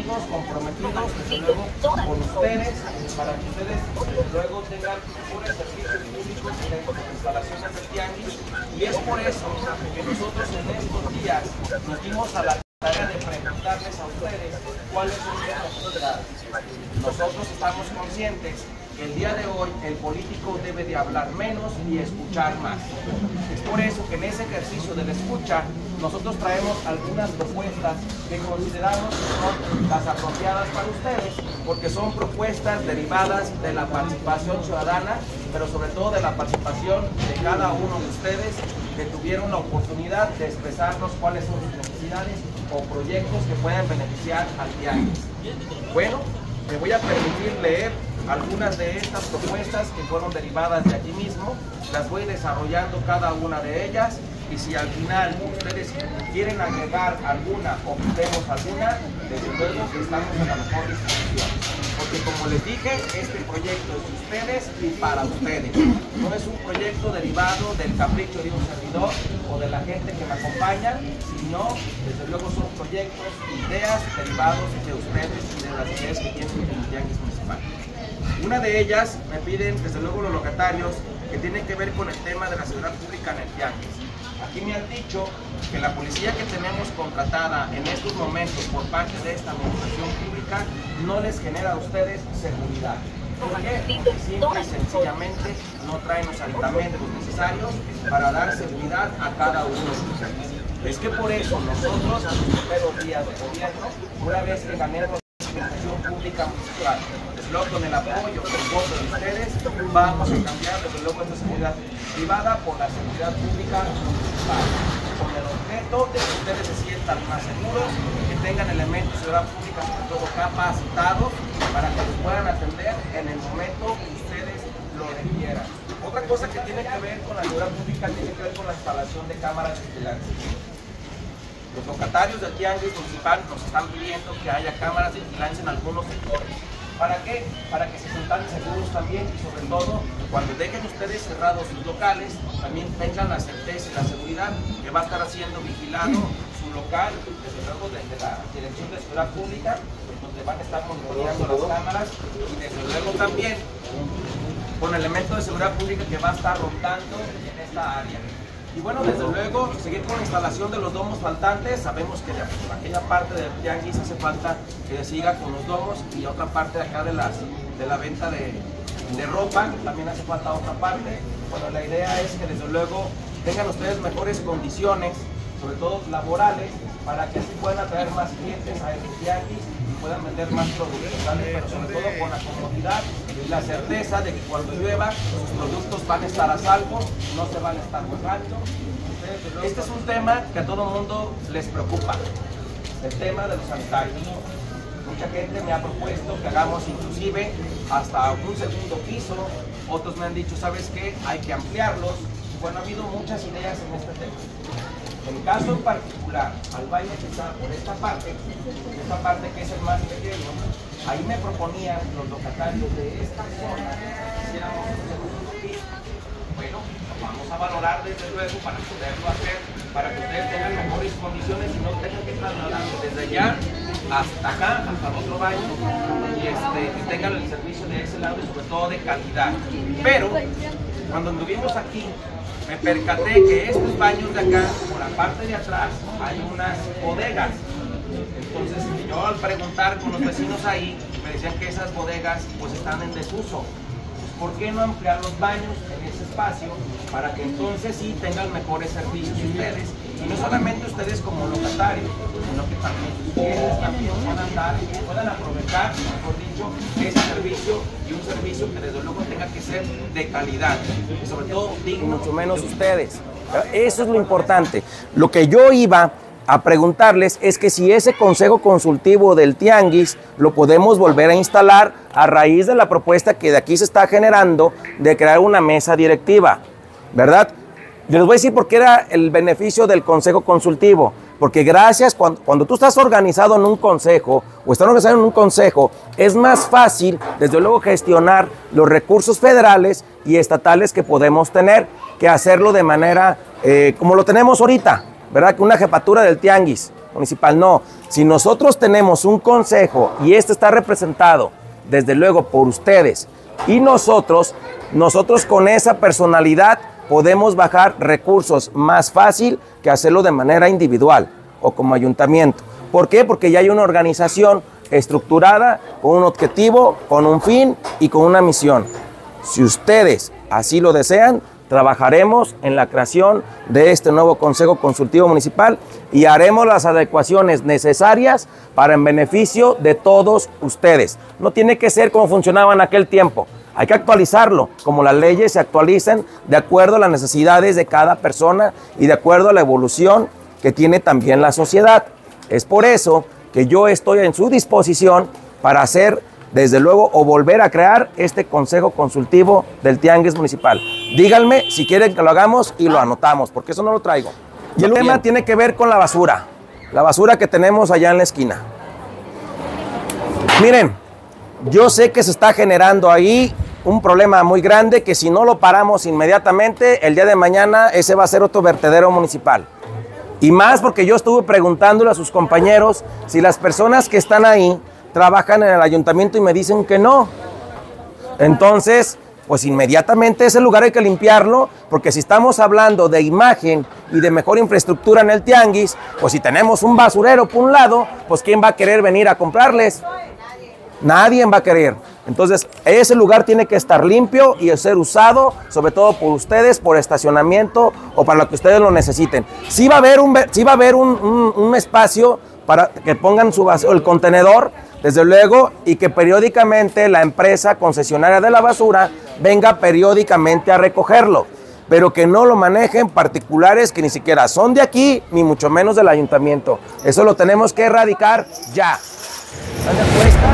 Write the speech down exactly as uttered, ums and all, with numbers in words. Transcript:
unidos, comprometidos, desde luego, con ustedes, para que ustedes, desde luego, tengan mejores servicios públicos dentro de las instalaciones del tianguis. Y es por eso que nosotros en estos días nos dimos a la tarea de preguntarles a ustedes cuáles son sus necesidades. Nosotros estamos conscientes que el día de hoy el político debe de hablar menos y escuchar más. Es por eso que en ese ejercicio de la escucha nosotros traemos algunas propuestas que consideramos que son las apropiadas para ustedes, porque son propuestas derivadas de la participación ciudadana, pero sobre todo de la participación de cada uno de ustedes que tuvieron la oportunidad de expresarnos cuáles son sus necesidades o proyectos que puedan beneficiar al tianguis. Bueno, me voy a permitir leer algunas de estas propuestas que fueron derivadas de aquí mismo. Las voy desarrollando cada una de ellas, y si al final ustedes quieren agregar alguna o quitemos alguna, desde luego que estamos en la mejor disposición. Porque como les dije, este proyecto es de ustedes y para ustedes. No es un proyecto derivado del capricho de un servidor o de la gente que me acompaña, sino desde luego son proyectos, ideas derivados de ustedes y de las ideas que tienen en el tianguis municipal. Una de ellas me piden desde luego los locatarios, que tiene que ver con el tema de la seguridad pública en el tianguis. Aquí me han dicho que la policía que tenemos contratada en estos momentos por parte de esta administración pública no les genera a ustedes seguridad. ¿Por qué? Porque simple y sencillamente no traen los aditamentos necesarios para dar seguridad a cada uno de ustedes. Es que por eso nosotros, a los primeros días de gobierno, una vez que ganemos la administración pública municipal, desde luego con el apoyo, con el voto de ustedes, vamos a cambiar desde luego esta seguridad privada por la seguridad pública municipal, con el objeto de que ustedes se sientan más seguros, que tengan elementos de seguridad pública sobre todo capacitados para que los puedan atender en el momento que ustedes lo requieran. Otra cosa que tiene que ver con la seguridad pública tiene que ver con la instalación de cámaras de vigilancia. Los locatarios del tianguis municipal nos están pidiendo que haya cámaras de vigilancia en algunos sectores. ¿Para qué? Para que se sientan seguros también, y sobre todo cuando dejen ustedes cerrados sus locales, también tengan la certeza y la seguridad que va a estar siendo vigilado su local, desde luego desde la Dirección de Seguridad Pública, donde van a estar monitoreando las cámaras, y desde luego también con elementos de seguridad pública que va a estar rotando en esta área. Y bueno, desde luego, seguir con la instalación de los domos faltantes. Sabemos que de aquella parte del tianguis hace falta que se siga con los domos, y otra parte de acá de, las, de la venta de, de ropa, también hace falta otra parte. Bueno, la idea es que desde luego tengan ustedes mejores condiciones, sobre todo laborales, para que así puedan atraer más clientes a este tianguis y puedan vender más productos, ¿vale? Pero sobre todo con la comodidad y la certeza de que cuando llueva sus productos van a estar a salvo, no se van a estar mojando. Este es un tema que a todo el mundo les preocupa, el tema de los sanitarios. Mucha gente me ha propuesto que hagamos inclusive hasta un segundo piso, otros me han dicho, ¿sabes qué? Hay que ampliarlos. Bueno, ha habido muchas ideas en este tema. En el caso en particular, al baño que está por esta parte, esta parte que es el más pequeño, ahí me proponían los locatarios de esta zona que hiciéramos un segundo piso. Bueno, lo vamos a valorar desde luego para poderlo hacer, para que ustedes tengan mejores condiciones y no tengan que trasladarse desde allá hasta acá, hasta el otro baño, y este, que tengan el servicio de ese lado y sobre todo de calidad. Pero, cuando anduvimos aquí, me percaté que estos baños de acá, por la parte de atrás, hay unas bodegas. Entonces yo al preguntar con los vecinos ahí, me decían que esas bodegas pues están en desuso. ¿Por qué no ampliar los baños en ese espacio para que entonces sí tengan mejores servicios ustedes? Y no solamente ustedes como locatarios, sino que también sus clientes también puedan dar, puedan aprovechar, mejor dicho, ese servicio, y un servicio que desde luego tenga que ser de calidad y sobre todo digno. Mucho menos ustedes. Eso es lo importante. Lo que yo iba a preguntarles es que si ese consejo consultivo del tianguis lo podemos volver a instalar a raíz de la propuesta que de aquí se está generando de crear una mesa directiva, ¿verdad? Les voy a decir por qué era el beneficio del consejo consultivo. Porque gracias, cuando, cuando tú estás organizado en un consejo o estás organizado en un consejo, es más fácil, desde luego, gestionar los recursos federales y estatales que podemos tener, que hacerlo de manera eh, como lo tenemos ahorita, ¿verdad? Que una jefatura del tianguis, municipal. No, si nosotros tenemos un consejo y este está representado, desde luego, por ustedes y nosotros, nosotros con esa personalidad podemos bajar recursos más fácil que hacerlo de manera individual o como ayuntamiento. ¿Por qué? Porque ya hay una organización estructurada, con un objetivo, con un fin y con una misión. Si ustedes así lo desean, trabajaremos en la creación de este nuevo Consejo Consultivo Municipal y haremos las adecuaciones necesarias para en beneficio de todos ustedes. No tiene que ser como funcionaba en aquel tiempo. Hay que actualizarlo, como las leyes se actualizan de acuerdo a las necesidades de cada persona y de acuerdo a la evolución que tiene también la sociedad. Es por eso que yo estoy en su disposición para hacer, desde luego, o volver a crear este Consejo Consultivo del Tianguis Municipal. Díganme si quieren que lo hagamos y lo anotamos, porque eso no lo traigo. Y el tema tiene que ver con la basura, la basura que tenemos allá en la esquina. Miren, yo sé que se está generando ahí un problema muy grande que si no lo paramos inmediatamente, el día de mañana ese va a ser otro vertedero municipal. Y más porque yo estuve preguntándole a sus compañeros si las personas que están ahí trabajan en el ayuntamiento y me dicen que no. Entonces, pues inmediatamente ese lugar hay que limpiarlo, porque si estamos hablando de imagen y de mejor infraestructura en el tianguis, pues si tenemos un basurero por un lado, pues ¿quién va a querer venir a comprarles? Nadie va a querer. Entonces, ese lugar tiene que estar limpio y ser usado, sobre todo por ustedes, por estacionamiento o para lo que ustedes lo necesiten. Sí va a haber un, sí va a haber un, un, un espacio para que pongan su base, el contenedor, desde luego, y que periódicamente la empresa concesionaria de la basura venga periódicamente a recogerlo, pero que no lo manejen particulares que ni siquiera son de aquí, ni mucho menos del ayuntamiento. Eso lo tenemos que erradicar ya. ¿Están de acuerdo?